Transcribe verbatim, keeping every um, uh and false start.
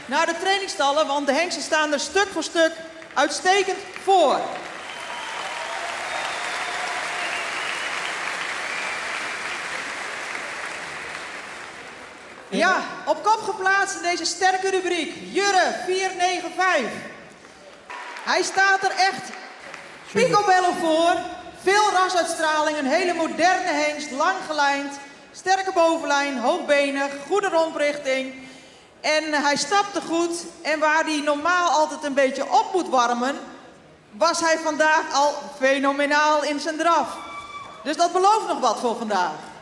naar de trainingsstallen, want de hengsten staan er stuk voor stuk uitstekend voor. Ja, op kop geplaatst in deze sterke rubriek, Jurre vier negen vijf. Hij staat er echt picobello voor. Veel rasuitstraling, een hele moderne hengst, lang gelijnd, sterke bovenlijn, hoogbenig, goede romprichting. En hij stapte goed en waar hij normaal altijd een beetje op moet warmen, was hij vandaag al fenomenaal in zijn draf. Dus dat belooft nog wat voor vandaag.